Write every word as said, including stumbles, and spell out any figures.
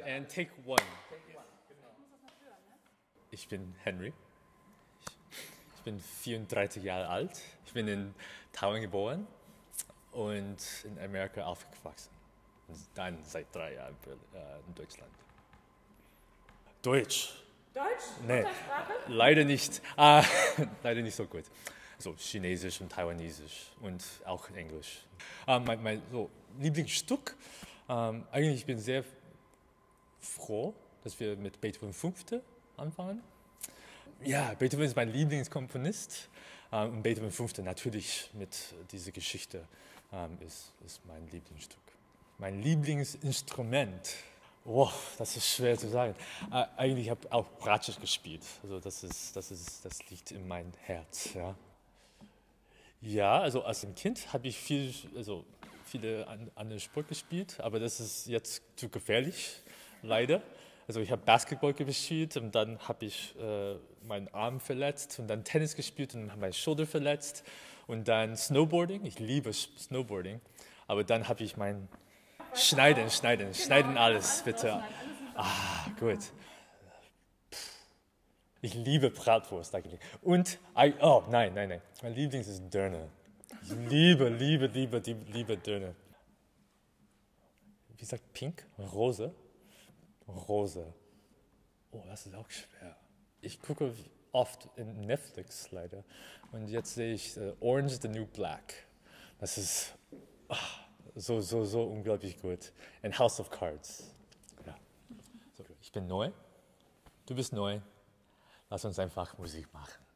And take one. Ich bin Henry. Ich bin vierunddreißig Jahre alt. Ich bin in Taiwan geboren und in Amerika aufgewachsen. Und dann seit drei Jahren in Deutschland. Deutsch. Deutsch? Nee, Muttersprache? leider nicht. Ah, leider nicht so gut. So Chinesisch und Taiwanesisch und auch Englisch. Ah, mein mein so Lieblingsstück. Ähm, eigentlich bin ich sehr froh, dass wir mit Beethoven Fünfte anfangen. Ja, Beethoven ist mein Lieblingskomponist. Ähm, und Beethoven Fünfte natürlich mit dieser Geschichte ähm, ist, ist mein Lieblingsstück. Mein Lieblingsinstrument. Oh, das ist schwer zu sagen. Äh, eigentlich habe ich auch Bratsche gespielt. Also das ist, das ist, das liegt in meinem Herz. Ja, ja, also als ein Kind habe ich viel, also viele an, andere Sport gespielt, aber das ist jetzt zu gefährlich, leider. Also ich habe Basketball gespielt und dann habe ich äh, meinen Arm verletzt und dann Tennis gespielt und habe meine Schulter verletzt und dann Snowboarding. Ich liebe Snowboarding, aber dann habe ich mein Schneiden, schneiden, schneiden alles bitte. Ah, gut. Ich liebe Bratwurst eigentlich. Und, oh nein, nein, nein. Mein Lieblings ist Döner. Ich liebe, liebe, liebe, liebe, liebe Döner. Wie sagt Pink? Rose? Rose. Oh, das ist auch schwer. Ich gucke oft in Netflix leider. Und jetzt sehe ich uh, Orange is the New Black. Das ist oh, so, so, so unglaublich gut. And House of Cards. Ja. So, ich bin neu. Du bist neu. Lass uns einfach Musik machen.